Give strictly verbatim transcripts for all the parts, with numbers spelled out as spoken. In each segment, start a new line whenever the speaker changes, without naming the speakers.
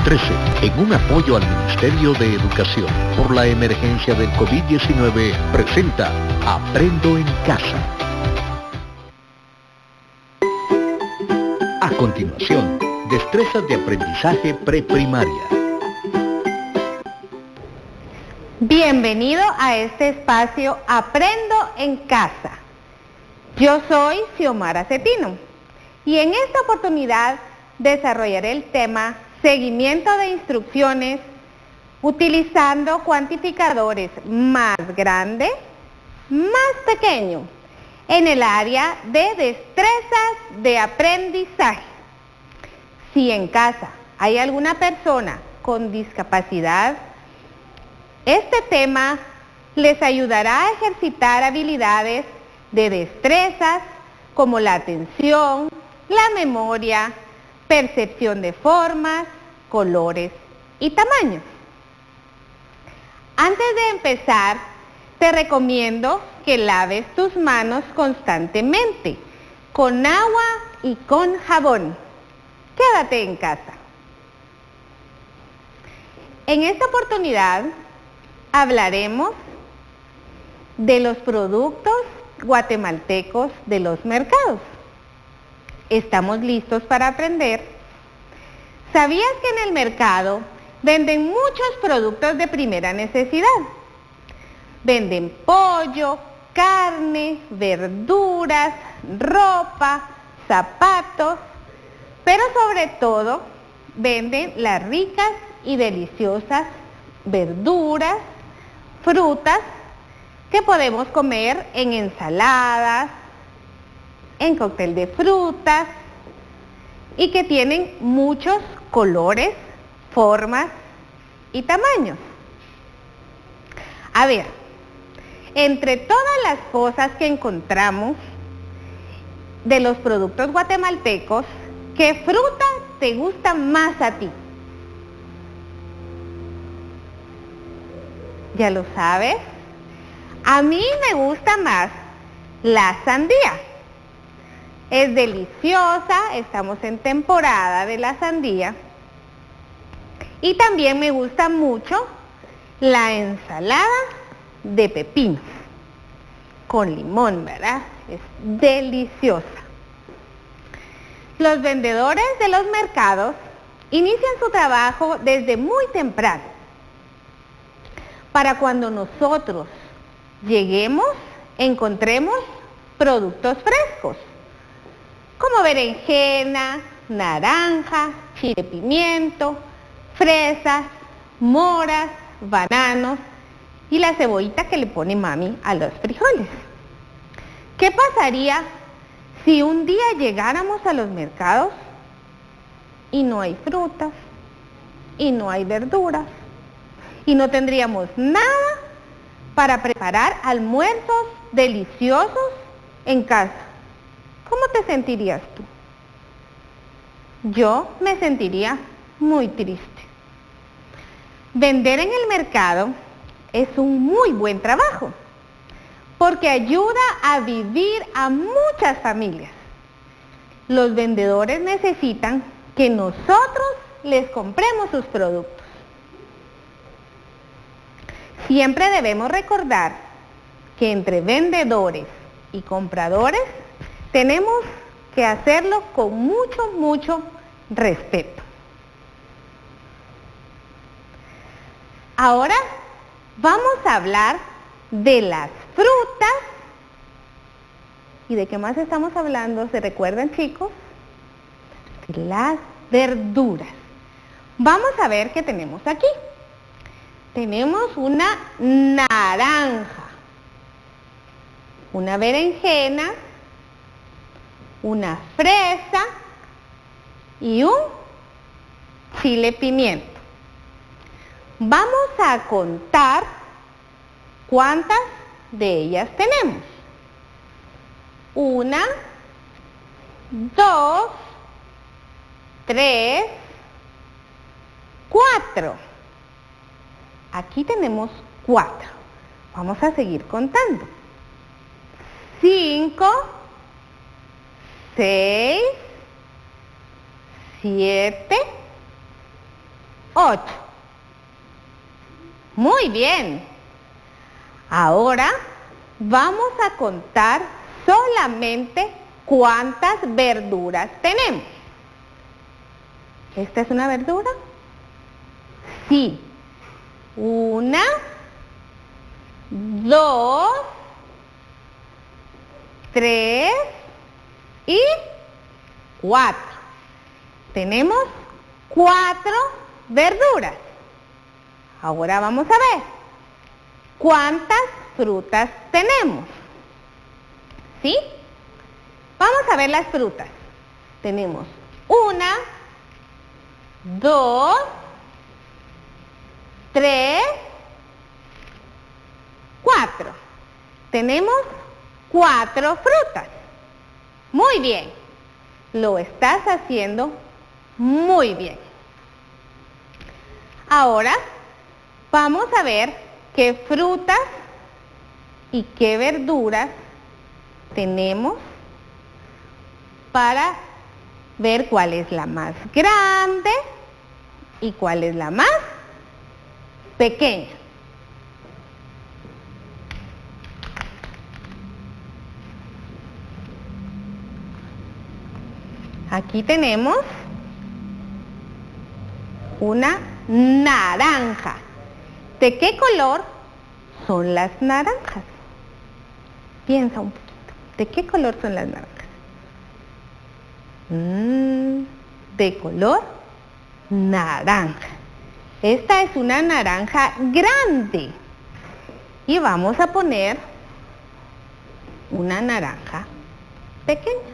trece, en un apoyo al Ministerio de Educación por la emergencia del COVID diecinueve, presenta Aprendo en Casa. A continuación, destrezas de aprendizaje preprimaria.
Bienvenido a este espacio Aprendo en Casa. Yo soy Xiomara Cetino y en esta oportunidad desarrollaré el tema seguimiento de instrucciones utilizando cuantificadores más grande, más pequeño, en el área de destrezas de aprendizaje. Si en casa hay alguna persona con discapacidad, este tema les ayudará a ejercitar habilidades de destrezas como la atención, la memoria, percepción de formas, colores y tamaños. Antes de empezar, te recomiendo que laves tus manos constantemente con agua y con jabón. Quédate en casa. En esta oportunidad hablaremos de los productos guatemaltecos de los mercados. ¿Estamos listos para aprender? ¿Sabías que en el mercado venden muchos productos de primera necesidad? Venden pollo, carne, verduras, ropa, zapatos, pero sobre todo venden las ricas y deliciosas verduras, frutas que podemos comer en ensaladas, en cóctel de frutas y que tienen muchos colores, formas y tamaños. A ver, entre todas las cosas que encontramos de los productos guatemaltecos, ¿qué fruta te gusta más a ti? ¿Ya lo sabes? A mí me gusta más la sandía. Es deliciosa, estamos en temporada de la sandía. Y también me gusta mucho la ensalada de pepino con limón, ¿verdad? Es deliciosa. Los vendedores de los mercados inician su trabajo desde muy temprano, para cuando nosotros lleguemos, encontremos productos frescos, como berenjena, naranja, chile pimiento, fresas, moras, bananos y la cebollita que le pone mami a los frijoles. ¿Qué pasaría si un día llegáramos a los mercados y no hay frutas y no hay verduras y no tendríamos nada para preparar almuerzos deliciosos en casa? ¿Cómo te sentirías tú? Yo me sentiría muy triste. Vender en el mercado es un muy buen trabajo, porque ayuda a vivir a muchas familias. Los vendedores necesitan que nosotros les compremos sus productos. Siempre debemos recordar que entre vendedores y compradores tenemos que hacerlo con mucho, mucho respeto. Ahora vamos a hablar de las frutas. ¿Y de qué más estamos hablando? ¿Se recuerdan, chicos? De las verduras. Vamos a ver qué tenemos aquí. Tenemos una naranja, una berenjena, una fresa y un chile pimiento. Vamos a contar cuántas de ellas tenemos. Una, dos, tres, cuatro. Aquí tenemos cuatro. Vamos a seguir contando. Cinco, seis, siete, ocho. Muy bien. Ahora vamos a contar solamente cuántas verduras tenemos. ¿Esta es una verdura? Sí. Una, dos, tres y cuatro. Tenemos cuatro verduras. Ahora vamos a ver cuántas frutas tenemos. ¿Sí? Vamos a ver las frutas. Tenemos una, dos, tres, cuatro. Tenemos cuatro frutas. Muy bien. Lo estás haciendo muy bien. Ahora vamos a ver qué frutas y qué verduras tenemos para ver cuál es la más grande y cuál es la más pequeña. Aquí tenemos una naranja. ¿De qué color son las naranjas? Piensa un poquito. ¿De qué color son las naranjas? Mm, de color naranja. Esta es una naranja grande. Y vamos a poner una naranja pequeña.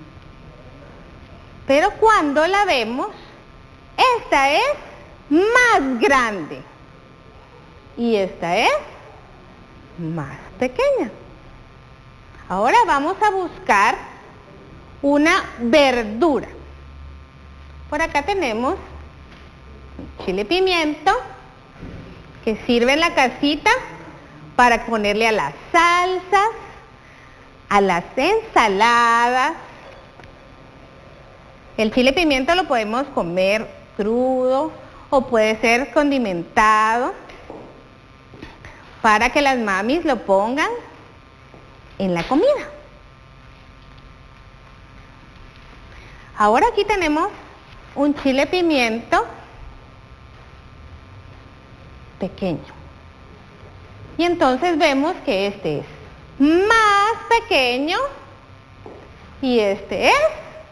Pero cuando la vemos, esta es más grande. Y esta es más pequeña. Ahora vamos a buscar una verdura. Por acá tenemos chile pimiento, que sirve en la casita para ponerle a las salsas, a las ensaladas. El chile pimiento lo podemos comer crudo o puede ser condimentado para que las mamis lo pongan en la comida. Ahora aquí tenemos un chile pimiento pequeño. Y entonces vemos que este es más pequeño y este es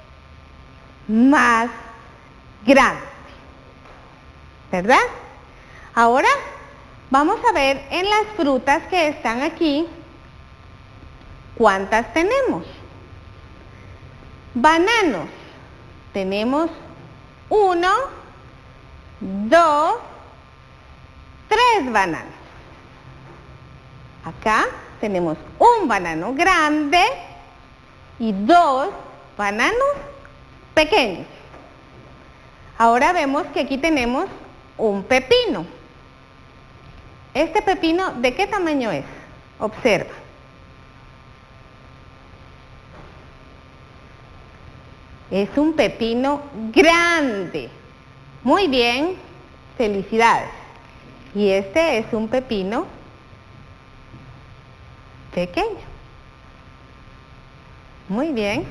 más grande, ¿verdad? Ahora vamos a ver en las frutas que están aquí cuántas tenemos. Bananos, tenemos uno, dos, tres bananos. Acá tenemos un banano grande y dos bananos pequeños. Ahora vemos que aquí tenemos un pepino. Este pepino, ¿de qué tamaño es? Observa. Es un pepino grande. Muy bien, felicidades. Y este es un pepino pequeño. Muy bien.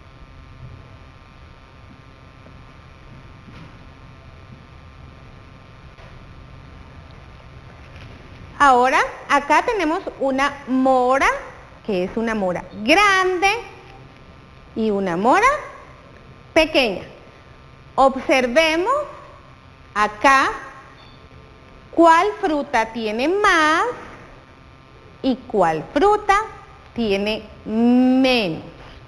Ahora, acá tenemos una mora, que es una mora grande y una mora pequeña. Observemos acá cuál fruta tiene más y cuál fruta tiene menos.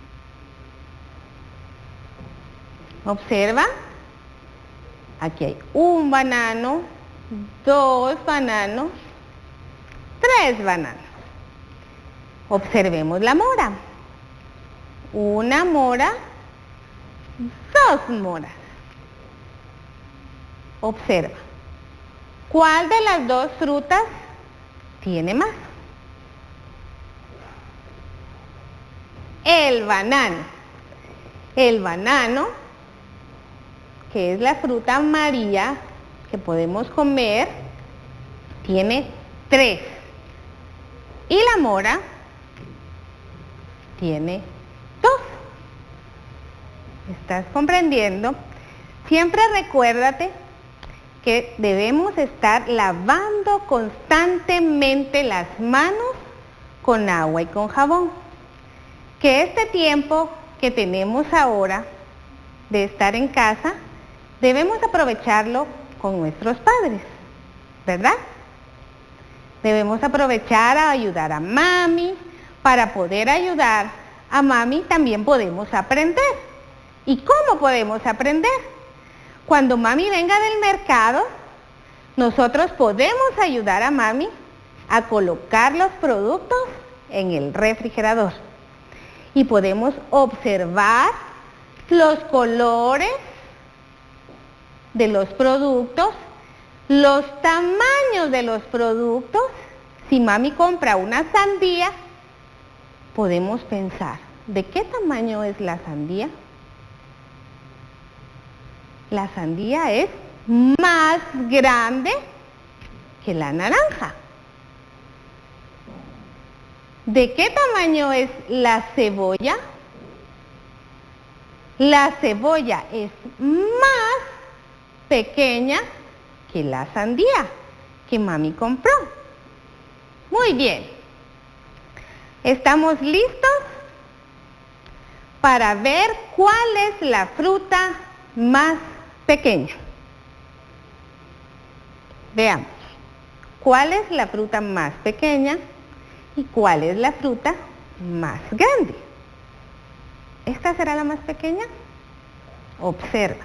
Observa, aquí hay un banano, dos bananos, tres bananos. Observemos la mora. Una mora, dos moras. Observa. ¿Cuál de las dos frutas tiene más? El banano. El banano, que es la fruta amarilla que podemos comer tiene tres. Y la mora tiene dos. ¿Estás comprendiendo? Siempre recuérdate que debemos estar lavando constantemente las manos con agua y con jabón. Que este tiempo que tenemos ahora de estar en casa, debemos aprovecharlo con nuestros padres, ¿verdad? Debemos aprovechar a ayudar a mami. Para poder ayudar a mami también podemos aprender. ¿Y cómo podemos aprender? Cuando mami venga del mercado, nosotros podemos ayudar a mami a colocar los productos en el refrigerador. Y podemos observar los colores de los productos, los tamaños de los productos. Si mami compra una sandía, podemos pensar, ¿de qué tamaño es la sandía? La sandía es más grande que la naranja. ¿De qué tamaño es la cebolla? La cebolla es más pequeña que la sandía que mami compró. Muy bien. ¿Estamos listos para ver cuál es la fruta más pequeña? Veamos, ¿cuál es la fruta más pequeña y cuál es la fruta más grande? ¿Esta será la más pequeña? Observa.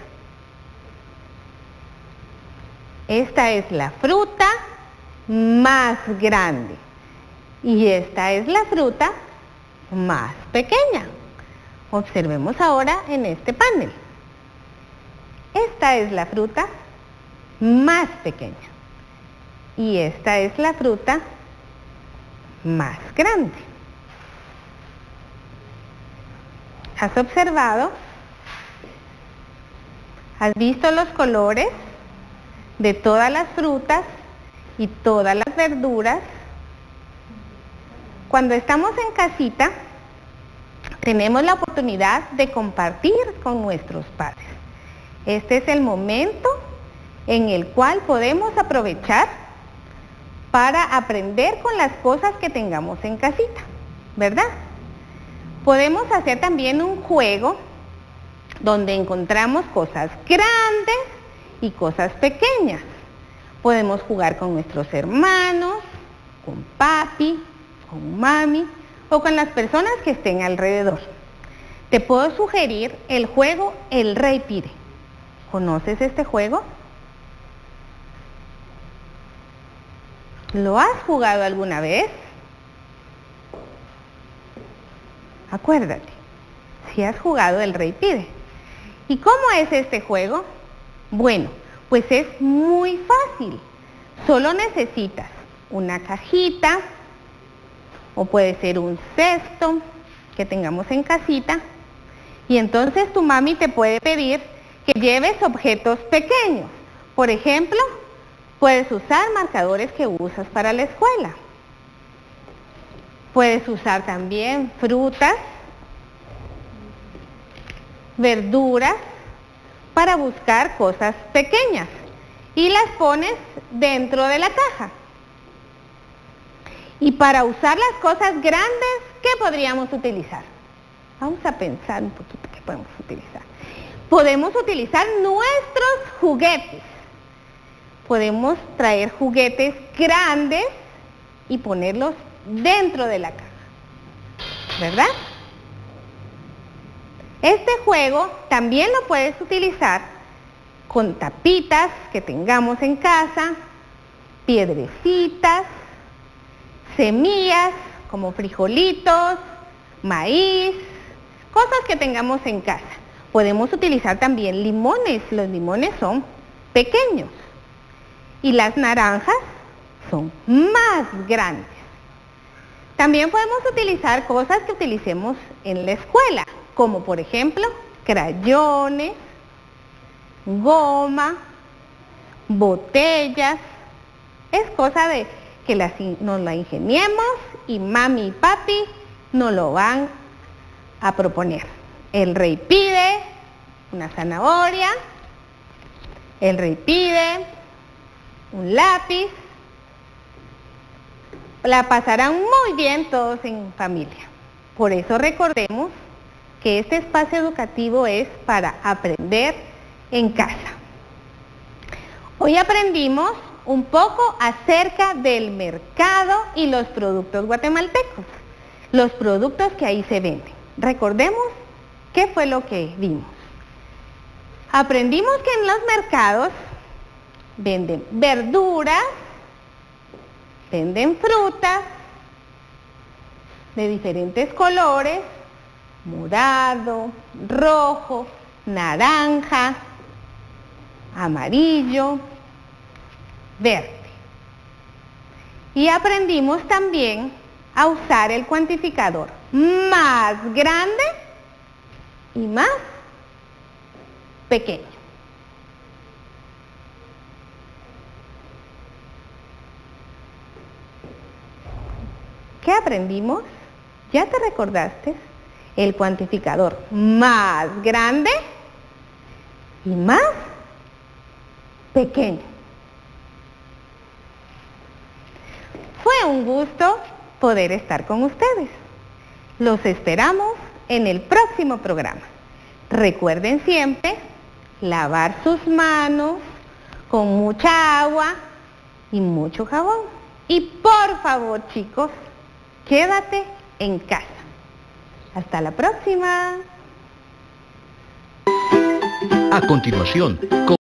Esta es la fruta más grande y esta es la fruta más pequeña. Observemos ahora en este panel. Esta es la fruta más pequeña y esta es la fruta más grande. ¿Has observado? ¿Has visto los colores de todas las frutas y todas las verduras? Cuando estamos en casita, tenemos la oportunidad de compartir con nuestros padres. Este es el momento en el cual podemos aprovechar para aprender con las cosas que tengamos en casita, ¿verdad? Podemos hacer también un juego donde encontramos cosas grandes y cosas pequeñas. Podemos jugar con nuestros hermanos, con papi, con mami o con las personas que estén alrededor. Te puedo sugerir el juego El Rey Pide. ¿Conoces este juego? ¿Lo has jugado alguna vez? Acuérdate, si has jugado El Rey Pide. ¿Y cómo es este juego? Bueno, pues es muy fácil. Solo necesitas una cajita o puede ser un cesto que tengamos en casita y entonces tu mami te puede pedir que lleves objetos pequeños. Por ejemplo, puedes usar marcadores que usas para la escuela. Puedes usar también frutas, verduras, para buscar cosas pequeñas y las pones dentro de la caja. Y para usar las cosas grandes, ¿qué podríamos utilizar? Vamos a pensar un poquito qué podemos utilizar. Podemos utilizar nuestros juguetes. Podemos traer juguetes grandes y ponerlos dentro de la caja, ¿verdad? Este juego también lo puedes utilizar con tapitas que tengamos en casa, piedrecitas, semillas como frijolitos, maíz, cosas que tengamos en casa. Podemos utilizar también limones. Los limones son pequeños y las naranjas son más grandes. También podemos utilizar cosas que utilicemos en la escuela, como por ejemplo crayones, goma, botellas. Es cosa de que las, nos la ingeniemos y mami y papi nos lo van a proponer. El rey pide una zanahoria, el rey pide un lápiz. La pasarán muy bien todos en familia. Por eso recordemos que este espacio educativo es para aprender en casa. Hoy aprendimos un poco acerca del mercado y los productos guatemaltecos, los productos que ahí se venden. Recordemos qué fue lo que vimos. Aprendimos que en los mercados venden verduras, venden frutas de diferentes colores, morado, rojo, naranja, amarillo, verde. Y aprendimos también a usar el cuantificador más grande y más pequeño. ¿Qué aprendimos? ¿Ya te recordaste? El cuantificador más grande y más pequeño. Fue un gusto poder estar con ustedes. Los esperamos en el próximo programa. Recuerden siempre lavar sus manos con mucha agua y mucho jabón. Y por favor, chicos, quédate en casa. Hasta la próxima.
A continuación,